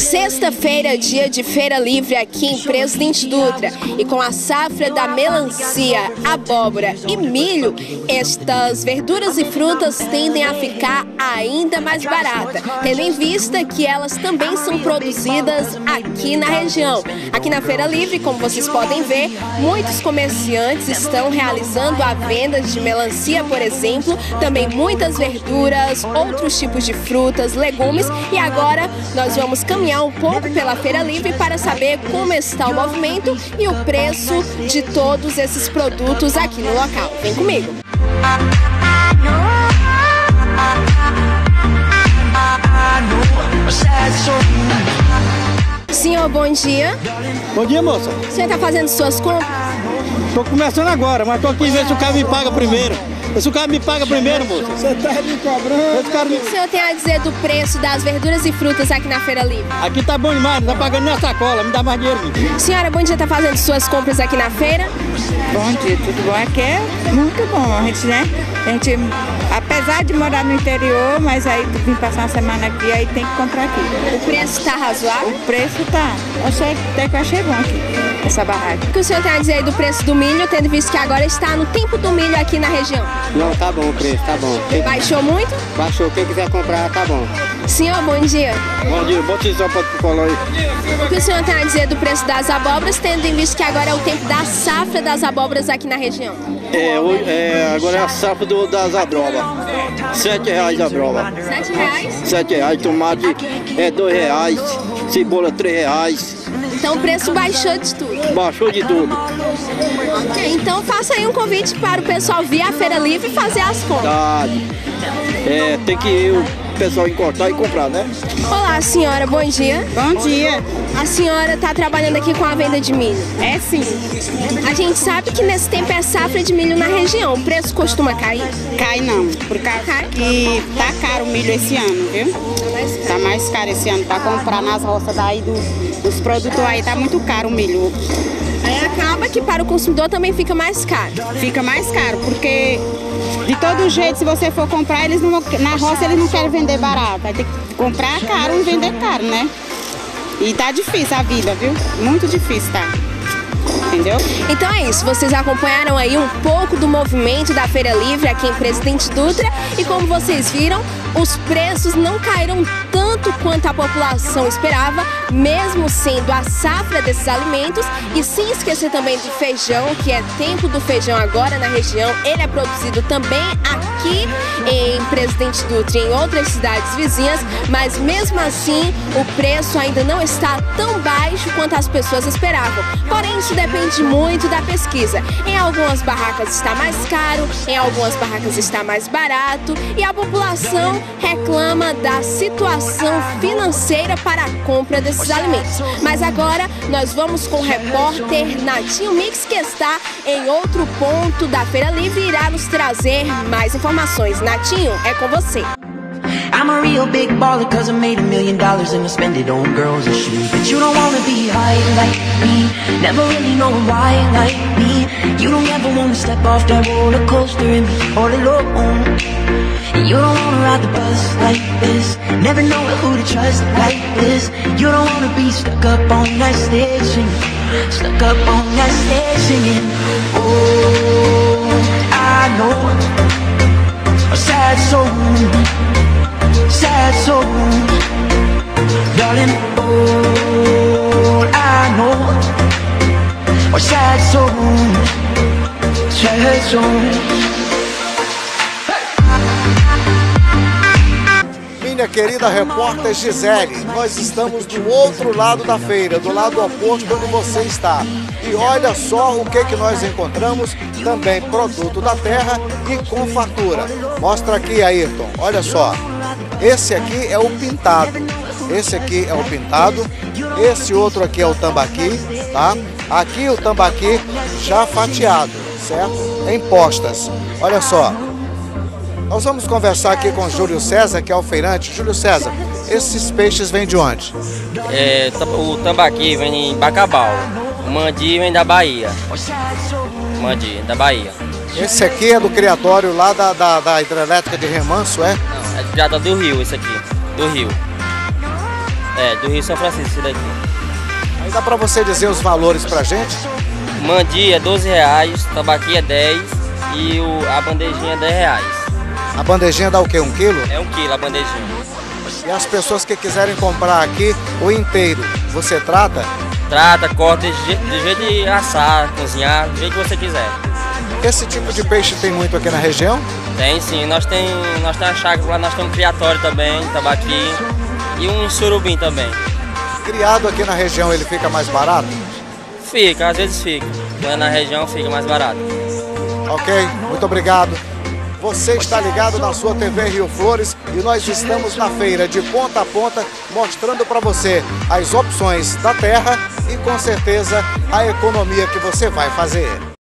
Sexta-feira, dia de feira livre aqui em Presidente Dutra, e com a safra da melancia, abóbora e milho, estas verduras e frutas tendem a ficar ainda mais baratas, tendo em vista que elas também são produzidas aqui na região. Aqui na feira livre, como vocês podem ver, muitos comerciantes estão realizando a venda de melancia, por exemplo, também muitas verduras, outros tipos de frutas, legumes, e agora nós vamos caminhar um pouco pela feira livre para saber como está o movimento e o preço de todos esses produtos aqui no local. Vem comigo! Senhor, bom dia. Bom dia, moça. O senhor está fazendo suas compras? Estou começando agora, mas estou aqui ver se o cara me paga primeiro. Se o cara me paga primeiro, moça. Você está me cobrando. O que o senhor tem a dizer do preço das verduras e frutas aqui na feira livre? Aqui tá bom demais, não tá pagando nem a sacola, me dá mais dinheiro. Senhora, bom dia, está fazendo suas compras aqui na feira? Bom dia, tudo bom? Aqui é muito bom, a gente, apesar de morar no interior, mas aí vim passar uma semana aqui, aí tem que comprar aqui. O preço está razoável? O preço tá, até que eu achei bom aqui, essa barraca. O que o senhor tem a dizer aí do preço do milho, tendo visto que agora está no tempo do milho aqui na região? Não, tá bom o preço, tá bom. Baixou muito? Baixou, quem quiser comprar, tá bom. Senhor, bom dia. Bom dia, bom dia, pode falar aí. O que o senhor tem a dizer do preço das abóboras, tendo em vista que agora é o tempo da safra das abóboras aqui na região? Agora é a safra das abóboras. R$7 a abóbora. R$7? R$7, tomate é R$2, cebola R$3. Então o preço baixou de tudo? Baixou de tudo. Ok, então faça aí um convite para o pessoal vir à feira livre e fazer as compras. Tá. Tem que ir o pessoal encostar e comprar, né? Olá, senhora, bom dia. Bom dia. A senhora está trabalhando aqui com a venda de milho? É sim. A gente sabe que nesse tempo é safra de milho na região. O preço costuma cair? Cai não, por causa que tá caro o milho esse ano, viu? Tá mais caro esse ano, para comprar nas roças daí dos produtores aí, tá muito caro o milho. Aí acaba que para o consumidor também fica mais caro. Fica mais caro, porque de todo jeito, se você for comprar, eles não, na roça eles não querem vender barato. Vai ter que comprar caro e vender caro, né? E tá difícil a vida, viu? Muito difícil, tá? Entendeu? Então é isso, vocês acompanharam aí um pouco do movimento da Feira Livre aqui em Presidente Dutra, e como vocês viram, os preços não caíram tanto quanto a população esperava, mesmo sendo a safra desses alimentos, e sem esquecer também do feijão, que é tempo do feijão agora na região. Ele é produzido também aqui em Presidente Dutra e em outras cidades vizinhas, mas mesmo assim o preço ainda não está tão baixo quanto as pessoas esperavam. Porém, isso depende muito da pesquisa. Em algumas barracas está mais caro, em algumas barracas está mais barato, e a população reclama da situação financeira para a compra desses alimentos. Mas agora nós vamos com o repórter Natinho Mix, que está em outro ponto da Feira Livre e irá nos trazer mais informações. Natinho, é com você. I'm a real big baller cause I made $1 million and I spend it on girls and shoes. But you don't wanna be high like me, never really know why like me. You don't ever wanna step off that roller coaster and be all alone. And you don't wanna ride the bus like this, never know who to trust like this. You don't wanna be stuck up on that stage singing, stuck up on that stage singing. Oh, I know a sad soul, sad soul, darling, all I know are sad souls, sad souls. Minha querida repórter Gisele, nós estamos do outro lado da feira, do lado oposto onde você está. E olha só o que nós encontramos, também produto da terra e com fartura. Mostra aqui, Ayrton, olha só. Esse aqui é o pintado, esse aqui é o pintado, esse outro aqui é o tambaqui, tá? Aqui o tambaqui já fatiado, certo? Em postas. Olha só. Nós vamos conversar aqui com o Júlio César, que é o feirante. Júlio César, esses peixes vêm de onde? O tambaqui vem em Bacabal, o mandi vem da Bahia. Mandi, da Bahia. Esse aqui é do criatório lá da hidrelétrica de Remanso, é? Não, é do criatório do rio, esse aqui, do rio. É, do Rio São Francisco, isso daqui. Aí dá pra você dizer os valores pra gente? Mandi é R$12, tambaqui é 10 e a bandejinha é R$10. A bandejinha dá o quê? 1 quilo? É 1 quilo a bandejinha. E as pessoas que quiserem comprar aqui o inteiro, você trata? Trata, corta do jeito de assar, cozinhar, do jeito que você quiser. Esse tipo de peixe tem muito aqui na região? Tem sim, nós temos a chácara lá, nós temos um criatório também, tambaqui e um surubim também. Criado aqui na região ele fica mais barato? Fica, às vezes fica. Quando é na região fica mais barato. Ok, muito obrigado. Você está ligado na sua TV Rio Flores e nós estamos na feira de ponta a ponta mostrando para você as opções da terra e com certeza a economia que você vai fazer.